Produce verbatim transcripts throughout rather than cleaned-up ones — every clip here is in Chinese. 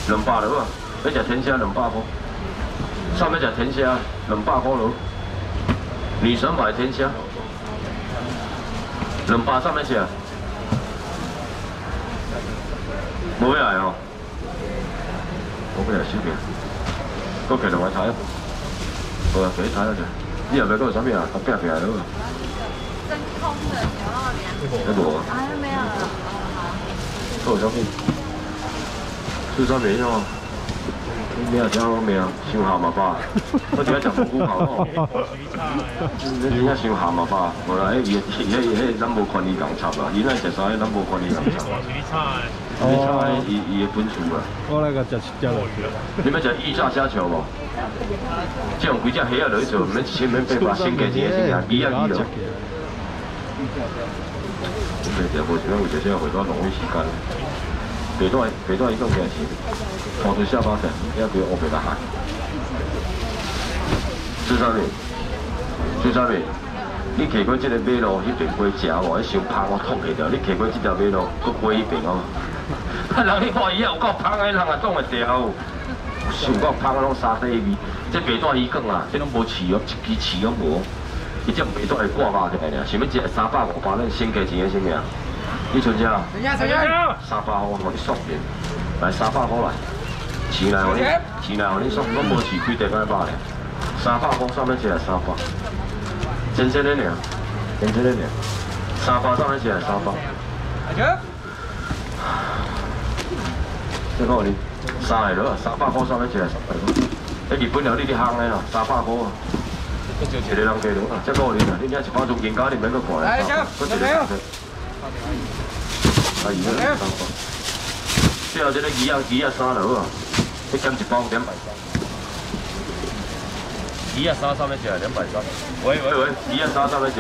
两百落啊，要食天虾两百块，上面食天虾两百块落，女神牌天虾，两百上面食，无要来哦，我不来收片，我摕两块菜，好啊，摕菜了者，你后壁佫有啥物啊？我拼拼来落。 真空的牛肉凉。 还无啊？ 啊，没有了。 佫有啥物？吃啥物哦？你啊，真好命，伤鹹嘛吧？我只係食蘑菇頭哦。你真係傷鹹嘛吧？無啦，迄伊迄迄咱無權利共插啦，伊咱食啥，咱無權利共插。水菜。水菜，伊伊嘅本厝啦。 我来个食一只落去。 你要食预炸虾球无？即用几只虾仔落去做，免一千免八百，先加钱先加，鱼啊鱼咯。袂着，无想有一些回到浪费时間。北段北段一共几钱？跑出下巴城，要给我北大海。朱三明，朱三明，你骑过这个马路迄边过食哦，迄伤芳我痛起条。你骑过这条马路，搁过迄边哦。啊，人你看伊啊有够芳的，人也挡会掉。想够芳拢沙底味。这北段鱼羹啊，这拢无饲哦，一支饲拢无。伊这北段会挂肉起来尔，想要食三百五百，咱先加钱的什么啊？你存下？ 等下，等下。 三百块，我你爽点，来三百块来，钱来我你，钱来我你爽，我无饲开地两百咧，三百块上面写来三百，真真的呢，真真的呢，三百上面写来三百。阿姐，这个你三个了，三百块上面写来三百块，迄日本料理你行的啦，三百块啊，一个人加两啊，这个你啊，你遐一包中间价你免搁看咧，搁一个。啊，鱼啊，三包。最后这个鱼啊，鱼啊三落啊，你减一包两百三。鱼啊三上面写两百三。喂喂喂，鱼啊三上面写。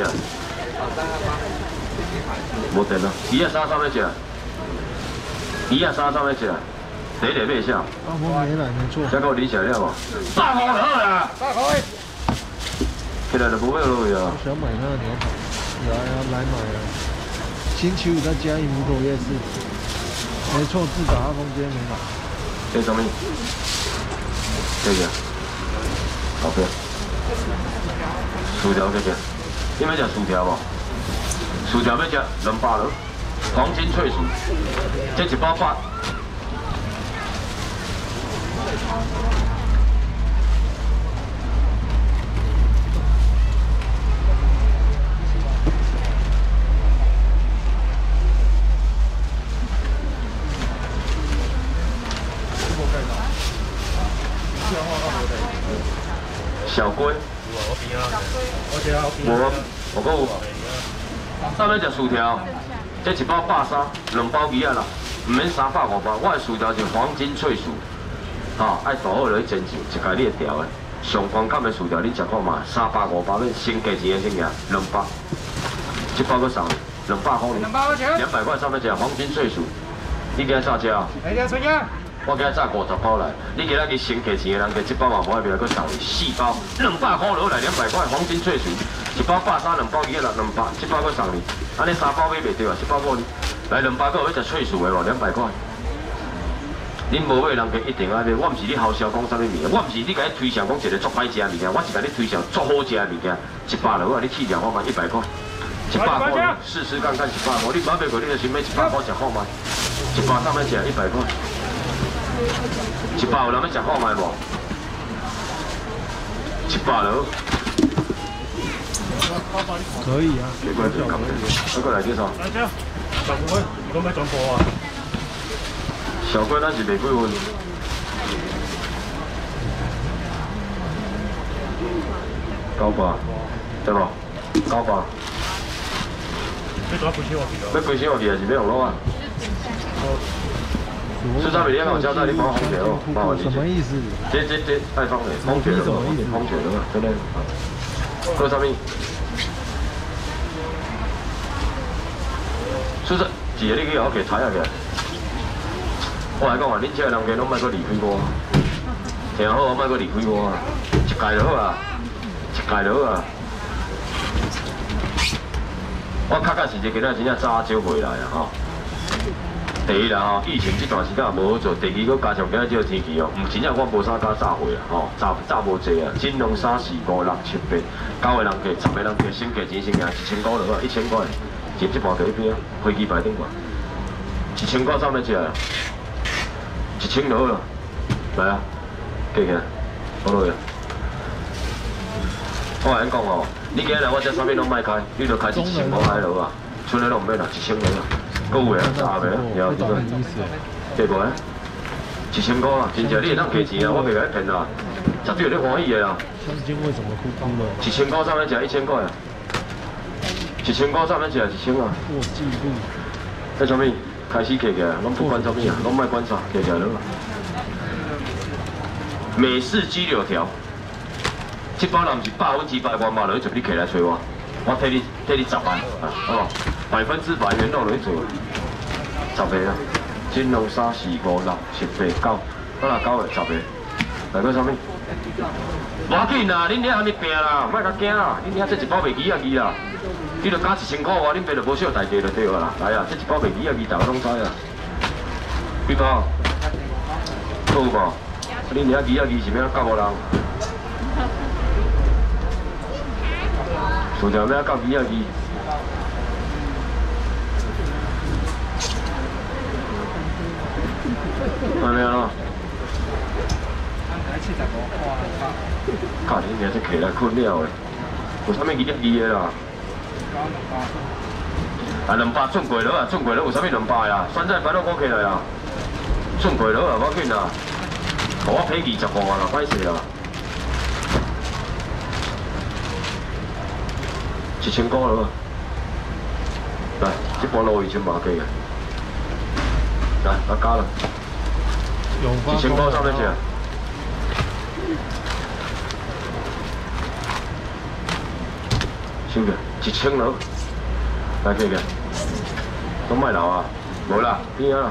无电了，鱼啊三上面写。鱼啊三上面写。第一个买啥？ 啊，我没来，没错。 这个你写了无？三块就好啦。三块。起来就无买落去啊。 想买那个牛排，来啊，来买啊！星期五在嘉义母口夜市，没错，自打阿峰今天没买。 这什么？这个，好片。薯条这个，你要食薯条无？薯条要食两百落，黄金脆薯，这一包百。小龟，我我讲有，上面食薯条，这一包百三，两包鱼啊啦，唔免三百五百。我的薯条是黄金脆薯，吼，爱大好落去煎煮，一家你会调的。上高级的薯条你食看嘛，三百五百免先加钱的先价，两百，一包搁送你，两百块呢，两百块上面食黄金脆薯，你今日啥食啊？哎呀，春姐。我今日炸五十包来，你今仔日先给钱的人，给一包嘛无爱袂来，搁送你四包，两百块落来两百块黄金脆薯，一包百三，两包二六两百，一包搁送你，安尼三包买袂着啊，一包五来两百个要食脆薯的无，两百块。恁无买人家一定爱买，我毋是你好销讲啥物物件，我毋是你甲你推销讲一个足歹食的物件，我是甲你推销足好食的物件，一百落啊，你试食看卖一百块，一百块试试看看一百块，你买袂过你就先买一百块食看卖，一百上面食一百块。一百有人要食看卖无？一百了。 可以啊。 几块就咁嘅，过来介绍。来姐，十五块，你讲咩状况啊？小龟咱是卖几份？九百，对无？九百。你做几千我记得？要几千我记得是要用攞啊？吃沙米你要我交代，你帮我红血哦，帮我理解。 什么意思？ 这这这带放的，红血的，红血的嘛，真的。做啥物？是是，一个你去后给踩下去。我来讲啊，恁这个人家拢莫搁离开我，听好，莫搁离开我啊，一届就好啊，一届就好啊。我确确实实今仔真正早少回来啊吼。 第一啦吼，疫情这段时间也无好做，第二个加上今日这个天气哦，唔真正我无啥敢炸货啦，吼，炸炸无济啊，金龙三四五六七八，九个人价，十个人价，先价钱先赢一千块落啊，一千块，入这盘第一边啊，飞机牌顶嘛，一千块上面食啊，一千落啦，来啊，过去，好落去。我甲你讲哦，你今日来我这啥物拢卖开，你就开始一千块开落啊，剩的拢唔免啦，一千落啦。 各位啊，炸袂啊，然后这个，对不？一千块啊，真正你会当给钱啊，我袂甲你骗啦，绝对有你欢喜的啦。 香精为什么哭哭了？ 一千块上面食一千块啊，一千块上面食一千啊。 破纪录。 那什么？开始起起来，拢不管什么啊，拢卖管啥，起起来了。美式鸡柳条，这包若唔是百分之百原码，就你起来找我，我替你替你十万，啊，好不好？ 百分之百原肉来做，十个啊，金龙三四五六七八九，我若九个十个，来个啥物？无要紧啦，恁遐安尼拼啦，莫甲惊啦，恁遐这一包袂几啊几啦，你著加一千块话，恁爸就无少代价就对个啦。来啊，这一包袂几啊几，大家拢知啊。几包？够无？恁遐几啊几是要到无人？薯条要到几啊几？ 安尼啊，靠！你娘这起来困了的，有啥物二点二的啦？啊，两百转过了啊，转过了有啥物两百啊？酸菜白肉我起来啊，转过了啊，我紧啦，我赔二十块啊，歹势啊，一千块了，来，这包路一千八给嘅，来，我加了。 一千块上面去，收个一千了，来这个，都卖老啊，无啦，边啊？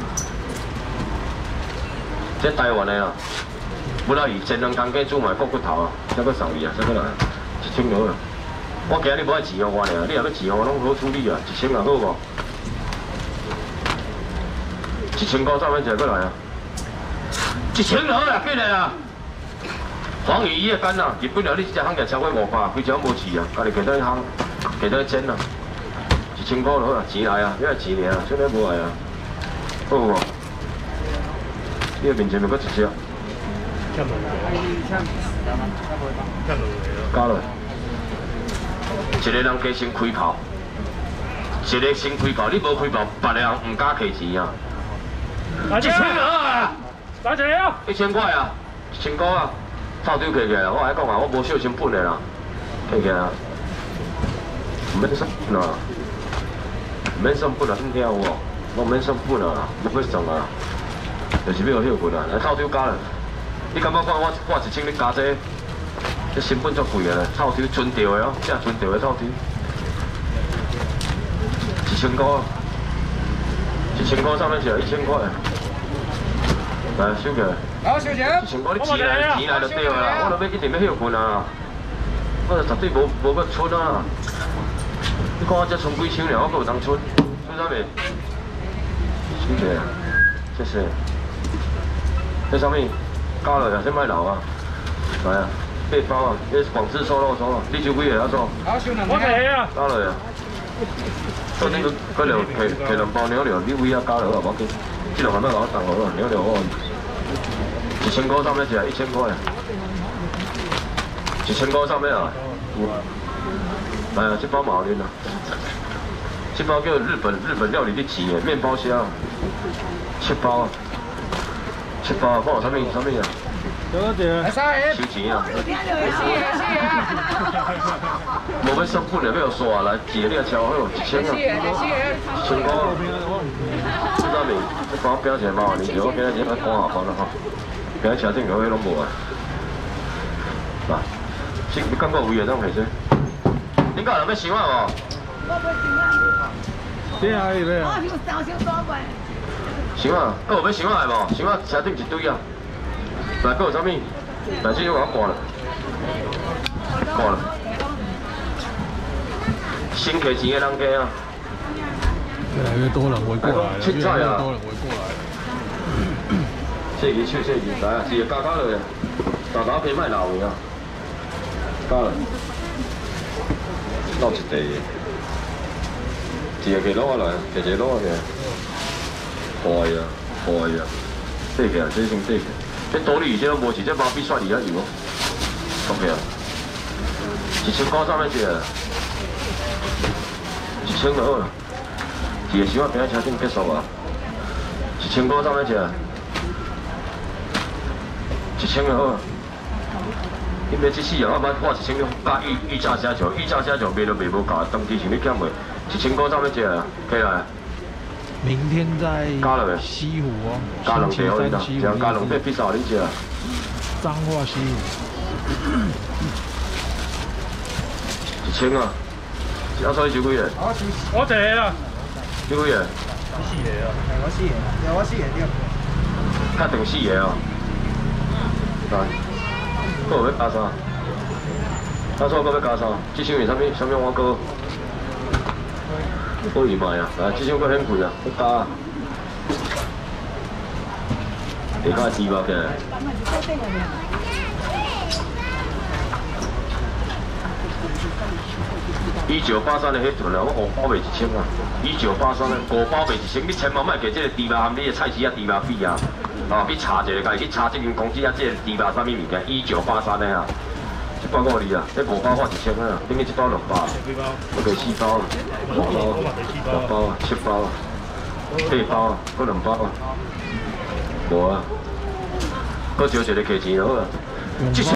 这台湾的啊，不然以前人工价煮卖骨骨头啊，再搁送伊啊，再搁来，一千了。我今日无爱钱哦，我俩，你若要钱哦，拢好处理啊，一千啊好无？一千块上面去，过来啊！ 一千落啦，过来啦！黄鱼伊个干啦，日本料你一只行价超过五百，规只无饲啊，家己摕倒去烘，摕倒去煎啦。一千块落啦，钱来啊，你爱钱尔，现在无来啊，好无？你个面前咪搁一只。加落。一个人加先开炮，一个先开炮，你无开炮，别人唔敢摕钱啊。一千落啊！ 多少啊？一千块啊，一千块啊，臭丢起起来，我爱讲啊，我无小成本的啦，起起来啊，唔免算本啊，唔免算本啊，你听有无？我唔免算本啊，无要算啊，就是要有休困啊，来臭丢加了，你感觉看我我一千你加这，这成本足贵啊，臭丢纯掉的哦，正纯掉的臭丢，一千块，一千块上面写一千块。 来，收起来。好，收钱。一千块，你钱来，钱来就对啦。我落尾一定要休困啊！我就绝对无无要存啊！你看我才存几千了，我阁有通存，存啥物？收起来，谢谢。这啥物？加落啊，先卖老啊。来啊，八包啊，这是广式瘦肉粥啊，你收几个要做？好，收两包。我来啊。加落啊。昨天佮佮了摕摕两包牛肉，你位啊加落啊，无紧。 这两万块我当好了，了了我一千块上面起来一千块，一千块上面啊，哎呀，这包毛拎啊，这包叫日本日本料理的起耶，面包虾，七包啊，七包啊，帮我上面上面啊，多谢，收钱啊，无要算本的，要刷来，记你啊超好，一千啊，一千块。 这啥物？这包标起来嘛，你如果今日只要看下包了吼，今日车顶嗰啲拢无啊。嗱，先你感觉有嘢当其实，点解有咩想啊？我袂想啊。点啊？伊咧？我想烧烧多块。想啊？佮有要想啊无？想啊，车顶一堆啊。来，佮有啥物？来，这就我挂了，挂了。先摕钱的人家啊。 越来越多人围过来了，越来越多人围过来了。 这鱼手这鱼，来啊，一个加加落去，大家可以卖老的啊，加了，捞一地的，一个给捞下来，一个捞下来，大呀，大呀，对起来，这先对起来，这道理这无是这毛比刷鱼还油哦，懂起来，一千块三百只，一千就好了，一个小仔饼车顶结束啊，一千块三百只。 一千就好，因为这四样我买花一千个加预预价写条，预价写条卖都卖无价，当期想你减袂，一千块怎么只啊？起来。 明天在加了没？ 西湖哦， 加两条你啦， 星期三西湖这样加两块披萨你吃啊？ 彰化西湖。 一千啊！要收几几个？ 我一个啊。 几几个？ 四个啊。 我四个，对，我四个对。 确定四个哦。 来，搁有要加啥？加啥？搁要加啥？这箱是啥物？啥物碗糕？可以卖啊！来，这箱搁很贵啊，要加。下加猪肉嘅。一九八三的迄顿啊，我五包卖一千啊！一九八三的五包卖一千，你千万莫给这个猪肉含你的菜市啊猪肉费啊！ 哦，去查一下，家己去查这间公司啊，这个猪肉啥物物件？一九八三的啊，一包五二啊，这五包换一千啊，顶个一包两包，我给四包，五包，六包啊，七包啊，八包啊，搁两包啊，无啊，搁少一个价钱就好啊。